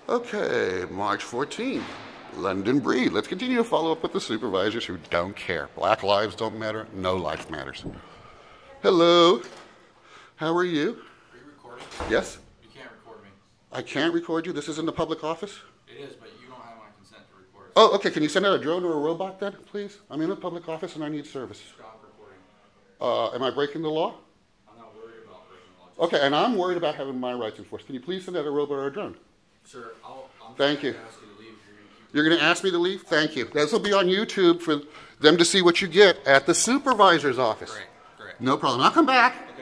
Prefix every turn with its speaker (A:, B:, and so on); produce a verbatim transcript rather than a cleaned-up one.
A: Okay, March fourteenth, London Breed. Let's continue to follow up with the supervisors who don't care. Black lives don't matter. No life matters. Hello. How are you?
B: Are you recording?
A: Yes.
B: You can't record me.
A: I can't record you. This is in the public office.
B: It is, but you don't have my consent to record.
A: Oh, okay. Can you send out a drone or a robot then, please? I'm in the public office and I need service.
B: Stop recording.
A: Uh, am I breaking the law?
B: I'm not worried about breaking the law.
A: Okay, and I'm worried about having my rights enforced. Can you please send out a robot or a drone?
B: Sir, I'll, I'm
A: Thank
B: going
A: you.
B: to ask you to leave. You're going to keep
A: You're going to ask me to leave? Thank you. This will be on YouTube for them to see what you get at the supervisor's office.
B: Great, great.
A: No problem. I'll come back.